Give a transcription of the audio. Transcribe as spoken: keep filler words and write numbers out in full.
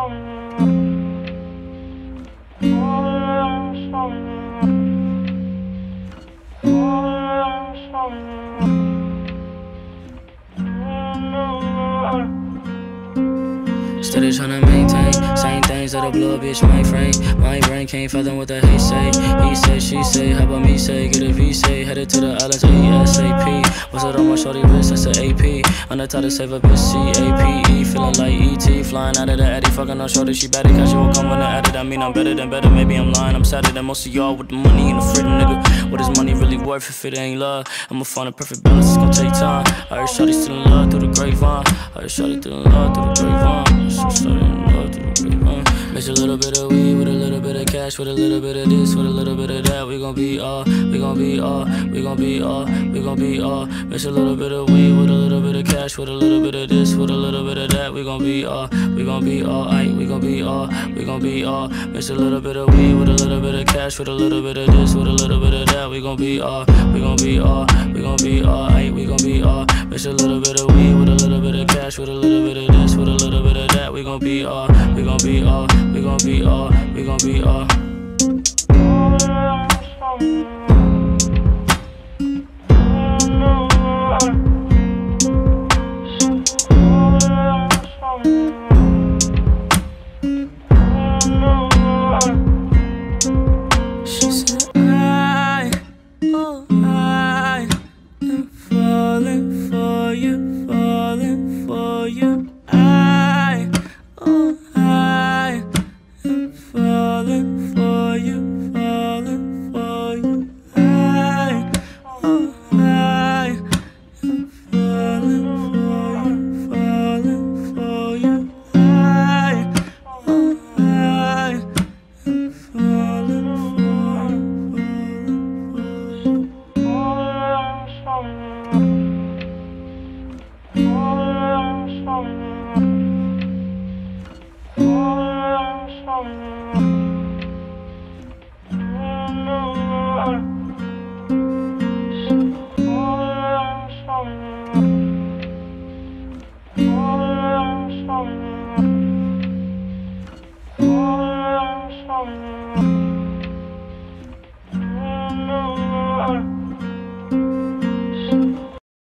Steady tryna maintain, same things that'll blow a bitch mainframe. My brain can't fathom what the hate say. He say, she say, how about me say? Get a V say, headed to the islands ASAP. What's it on my shorty wrist? That's an A P. On the top to save a bitch, C A P E. Feeling like E T, flying out of the Addy. Fucking on shorty, she better casual. Come when I added. I mean, I'm better than better. Maybe I'm lying. I'm sadder than most of y'all with the money and the freedom, nigga. What is money really worth if it ain't love? I'ma find a perfect balance, it's gonna take time. I heard shorty still in love through the grapevine. I heard shorty still in love through the grapevine. So shorty in love through the grapevine. Mix a little bit of weed with a little bit of cash, with a little bit of this, with a little bit of that. We gon' be all, we gon' be all, we gon' be all, we gon' be all. Mix a little bit of weed with a little bit of cash, with a little bit of this, with a little bit of that. We gon' be all, we gon' be all, aight, we gon' be all, we gon' be all. Mix a little bit of weed with a little bit of cash, with a little bit of this, with a little bit of that. We gon' be all, we gon' be all, we gon' be all, aight, we gon' be all. Mix a little bit of weed with a little bit of cash, with a little bit of this, with a little bit of that. We gon' be all, we gon' be all, we gon' be all, we gon' be all.